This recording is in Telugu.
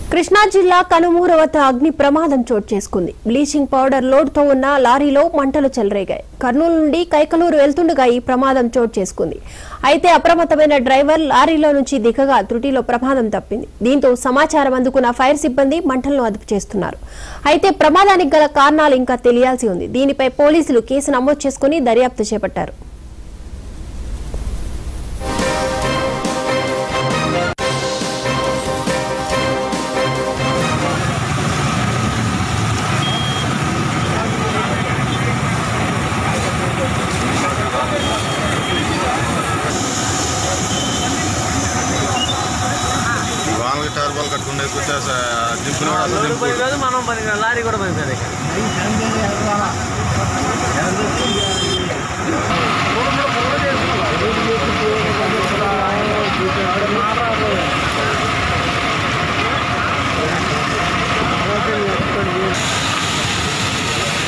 కృష్ణా జిల్లా కనుమూరు వద్ద అగ్ని ప్రమాదం చోటు చేసుకుంది. బ్లీచింగ్ పౌడర్ లోడ్ తో ఉన్న లారీలో మంటలు చెలరేగాయి. కర్నూలు నుండి కైకలూరు వెళ్తుండగా ఈ ప్రమాదం చోటు చేసుకుంది. అయితే అప్రమత్తమైన డ్రైవర్ లారీలో నుంచి దిగగా త్రుటిలో ప్రమాదం తప్పింది. దీంతో సమాచారం అందుకున్న ఫైర్ సిబ్బంది మంటలను అదుపు చేస్తున్నారు. అయితే ప్రమాదానికి గల కారణాలు ఇంకా తెలియాల్సి ఉంది. దీనిపై పోలీసులు కేసు నమోదు చేసుకుని దర్యాప్తు చేపట్టారు. టర్బల్ కట్టుకుంటే దింపులు మనం లారీ కూడా పనిపోయింది.